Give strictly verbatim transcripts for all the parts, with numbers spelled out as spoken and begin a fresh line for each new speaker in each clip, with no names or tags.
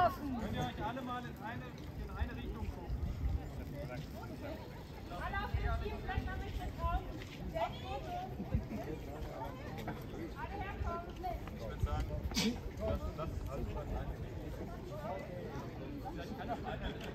laufen.
Könnt ihr euch alle mal in eine, in eine Richtung gucken?
Alle auf dem Team, vielleicht noch nicht mit drauf. Alle herkommen.
Ich würde sagen, das, das ist alles über eine Richtung. Vielleicht kann auch einer nicht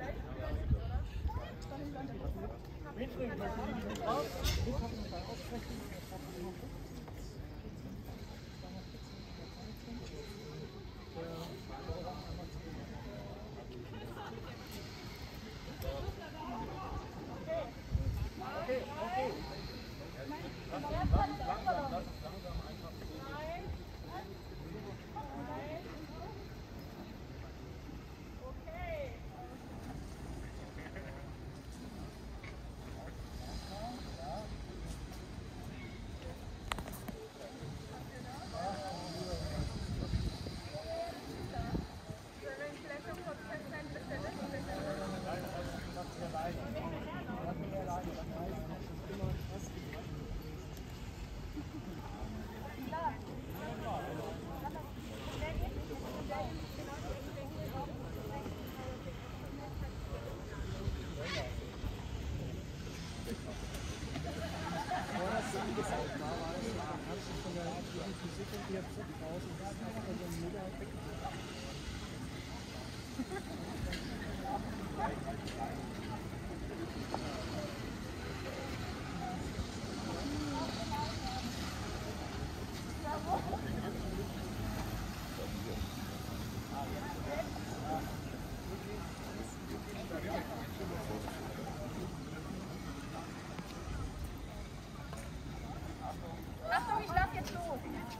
Achtung, ich lauf jetzt los.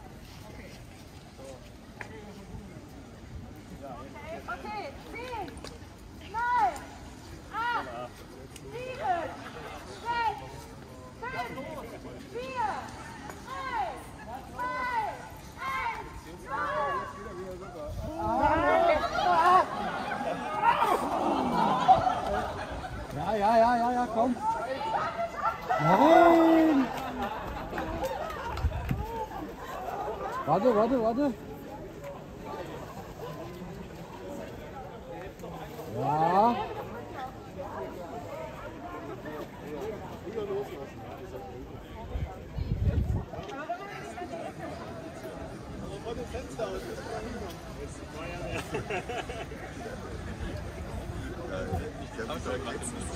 Okay, zehn, neun, acht, sieben, sechs, fünf, vier, drei, zwei, eins,
Ja, ja, ja, ja, ja, komm. Nein! Warte, warte, warte. Ja.
Von dem Fenster aus ist man hinkommen. Ich glaube, ich sage jetzt nicht.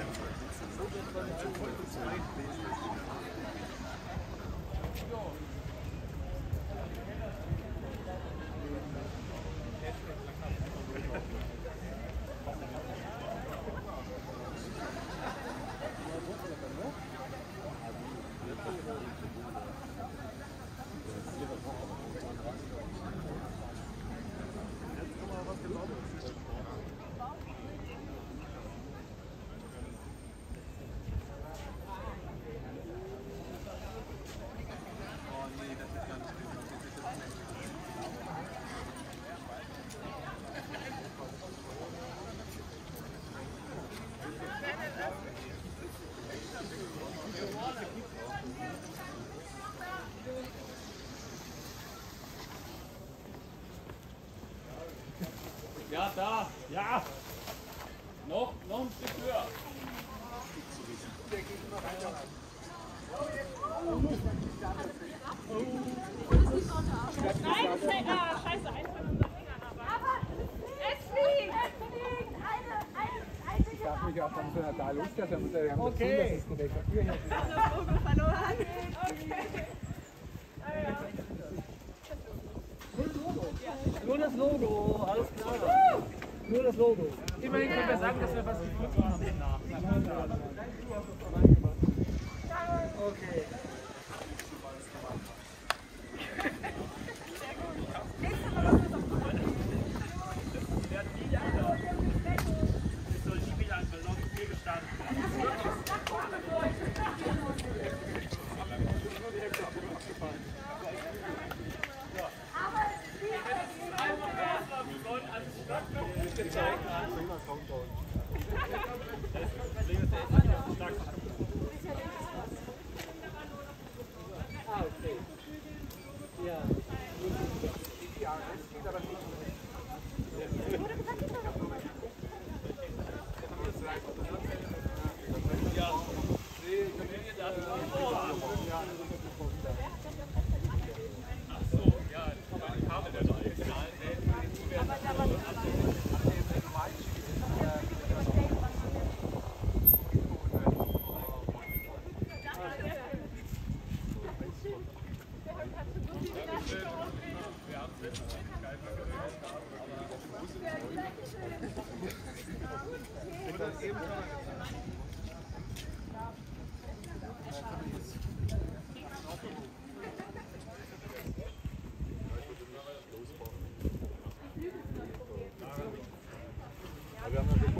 Ja, da, ja. Noch, noch ein Stück höher.
Nein, ah, scheiße, eins von unseren Fingern aber. Aber es fliegt! Es fliegt! Eine, eine, eine
Ich darf mich auch dann so einer da loslassen, da muss er ja
Okay.
das ist direkt hier hin.
das Logo verloren.
Nur das Logo, alles klar. Nur das Logo. Immerhin können wir sagen, dass wir was gefunden haben danach. Okay. Ah, okay. Ja. Die A R S geht aber nicht.
Und dann eben kann man